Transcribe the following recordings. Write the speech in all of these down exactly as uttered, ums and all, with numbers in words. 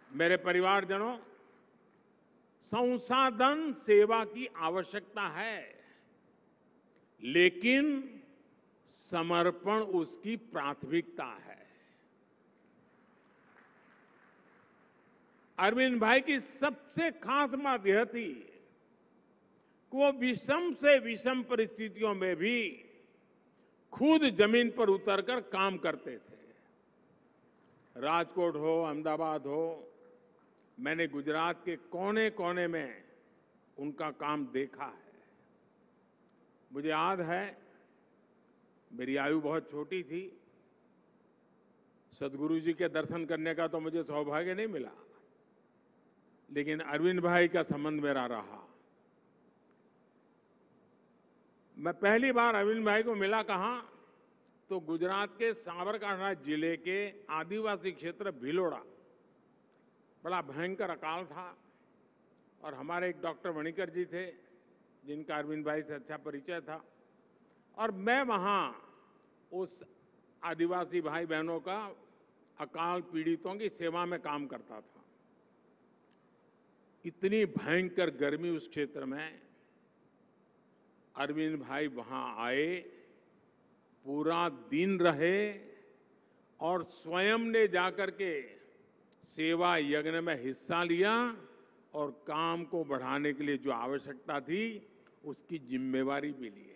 मेरे परिवारजनों, संसाधन सेवा की आवश्यकता है, लेकिन समर्पण उसकी प्राथमिकता है। अरविंद भाई की सबसे खास बात यह थी कि वो विषम से विषम परिस्थितियों में भी खुद जमीन पर उतरकर काम करते थे। राजकोट हो, अहमदाबाद हो, मैंने गुजरात के कोने कोने में उनका काम देखा है। मुझे याद है, मेरी आयु बहुत छोटी थी, सद्गुरु जी के दर्शन करने का तो मुझे सौभाग्य नहीं मिला, लेकिन अरविंद भाई का संबंध मेरा रहा। मैं पहली बार अरविंद भाई को मिला कहां, तो गुजरात के साबरकांठा जिले के आदिवासी क्षेत्र भिलोड़ा, बड़ा भयंकर अकाल था और हमारे एक डॉक्टर मणिकर जी थे जिनका अरविंद भाई से अच्छा परिचय था, और मैं वहां उस आदिवासी भाई बहनों का, अकाल पीड़ितों की सेवा में काम करता था। इतनी भयंकर गर्मी उस क्षेत्र में, अरविंद भाई वहां आए, पूरा दिन रहे और स्वयं ने जाकर के सेवा यज्ञ में हिस्सा लिया और काम को बढ़ाने के लिए जो आवश्यकता थी उसकी जिम्मेवारी भी ली है।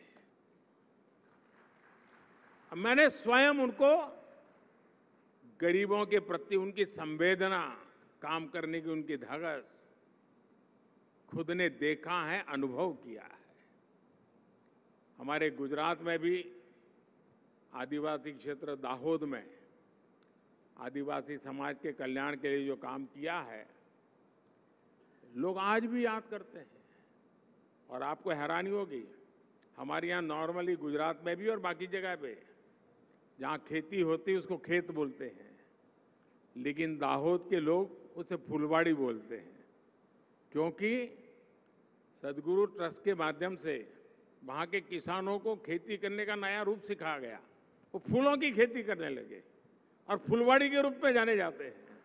मैंने स्वयं उनको गरीबों के प्रति उनकी संवेदना, काम करने की उनकी धगस खुद ने देखा है, अनुभव किया है। हमारे गुजरात में भी आदिवासी क्षेत्र दाहोद में आदिवासी समाज के कल्याण के लिए जो काम किया है, लोग आज भी याद करते हैं। और आपको हैरानी होगी, हमारे यहाँ नॉर्मली गुजरात में भी और बाकी जगह पे जहाँ खेती होती है उसको खेत बोलते हैं, लेकिन दाहोद के लोग उसे फुलवाड़ी बोलते हैं, क्योंकि सदगुरु ट्रस्ट के माध्यम से वहाँ के किसानों को खेती करने का नया रूप सिखाया गया। वो फूलों की खेती करने लगे और फुलवाड़ी के रूप में जाने जाते हैं,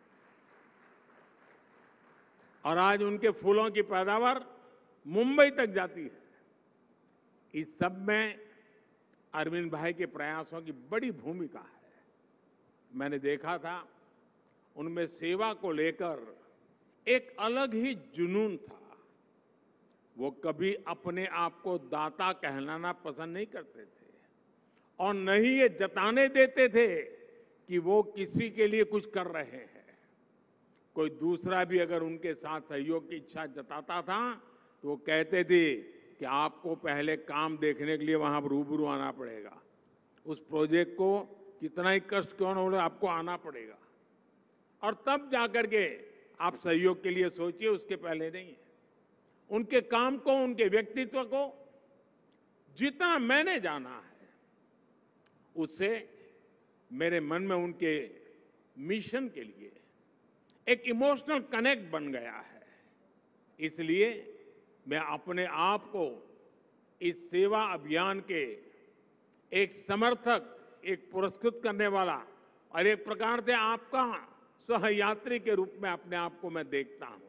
और आज उनके फूलों की पैदावार मुंबई तक जाती है। इस सब में अरविंद भाई के प्रयासों की बड़ी भूमिका है। मैंने देखा था, उनमें सेवा को लेकर एक अलग ही जुनून था। वो कभी अपने आप को दाता कहलाना पसंद नहीं करते थे और न ही ये जताने देते थे कि वो किसी के लिए कुछ कर रहे हैं। कोई दूसरा भी अगर उनके साथ सहयोग की इच्छा जताता था तो वो कहते थे कि आपको पहले काम देखने के लिए वहां रूबरू आना पड़ेगा, उस प्रोजेक्ट को कितना ही कष्ट क्यों न हो, आपको आना पड़ेगा और तब जाकर के आप सहयोग के लिए सोचिए, उसके पहले नहीं है। उनके काम को, उनके व्यक्तित्व को जितना मैंने जाना है, उससे मेरे मन में उनके मिशन के लिए एक इमोशनल कनेक्ट बन गया है। इसलिए मैं अपने आप को इस सेवा अभियान के एक समर्थक, एक पुरस्कृत करने वाला और एक प्रकार से आपका सहयात्री के रूप में अपने आप को मैं देखता हूं।